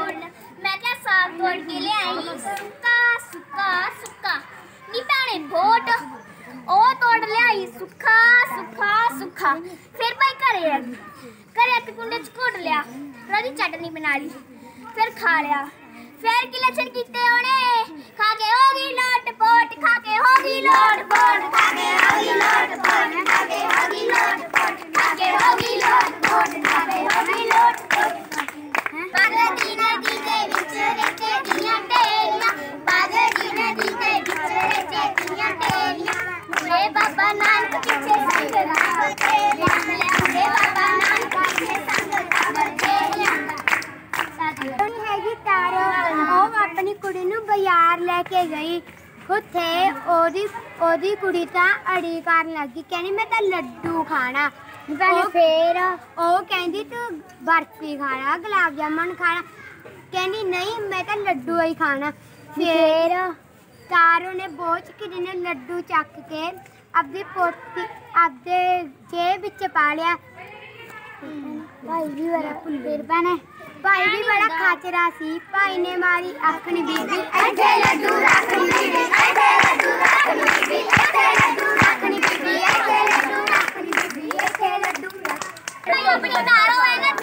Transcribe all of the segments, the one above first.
मैं क्या साग तोड़ के ले आई सुक्का सुक्का सुक्का नी भैने बोट ओ तोड़ ले आई सुक्का सुक्का सुक्का फिर भाई घरे आके कुंडे च घोट लिया रोदी चटनी बना ली फिर खा लिया फिर की लक्षण कीते ओने खा के होगी लोट पोट खा के होगी लोट पोट खा के होगी लोट पोट खा के होगी लोट पोट खा के होगी लोट पोट खा के होगी लोट पोट बागड़ी नदी के विच रेते दियां टेलियां बागड़ी नदी के विच रेते दियां टेलियां मुझे बाबा नानक पीछे संग रावल तेलियां मुझे बाबा नानक पीछे संग रावल तेलियां साथी हैगी तारो ਉਹ ਆਪਣੀ ਕੁੜੀ ਨੂੰ ਬਾਜ਼ਾਰ ਲੈ ਕੇ ਗਈ ਉੱਥੇ ਉਹਦੀ ਕੁੜੀ ਤਾਂ ਅੜੀ ਕਰਨ ਲੱਗੀ ਕਹਿੰਦੀ ਮੈਂ ਤਾਂ ਲੱਡੂ ਖਾਣਾ फिर कहती तू बर्फी खाना गुलाब जामुन खाना कहती नहीं मैं तो लड्डू ही खाना फिर तारो ने बोझ किसी ने लड्डू चक के अपनी पोती अपने जेब विच पा लिया भाई भी बड़ा भुल्लर भैने भाई भी बड़ा खाचरा सी भाई ने मारी आखनी बीबी ऐसे लड्डू रखनी बीबी ऐसे लड्डू रखनी बीबी ऐसे लड्डू रखनी बीबी ऐसे लड्डू रखनी बीबी ऐसे लड्डू अपनी तारो है ना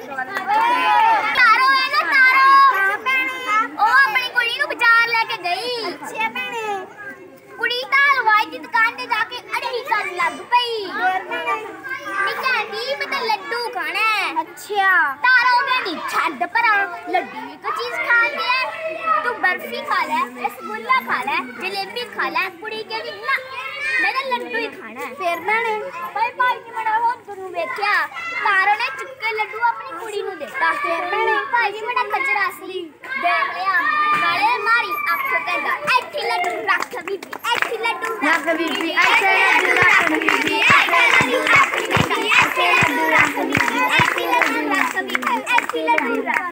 तारो है ना तारो ओ अपनी कुड़ी नु बाजार लेके गई अच्छा भैने कुड़ी ता हलवाई दी दुकान ते जाके अड़ी कर लग पई नी कहती मैं तो लड्डू खाना है अच्छा तारो कहती छड्ड परा लड्डू एक चीज खानी है तू बर्फी खा ले रसगुल्ला खा ले जलेबी खा ले कुड़ी कहती ना मैं तो लड्डू ही खाना है फिर भैने भाई ने बड़ा हो तुनु वेख्या तारो ने चुके लड्डू अपनी कुड़ी नु देता फिर भैने भाई जी बड़ा खजरा सी देख लिया नाले मारी अख कहंदा ऐठी लड्डू रख बीबी ऐठी लड्डू रख बीबी ऐठी लड्डू रख बीबी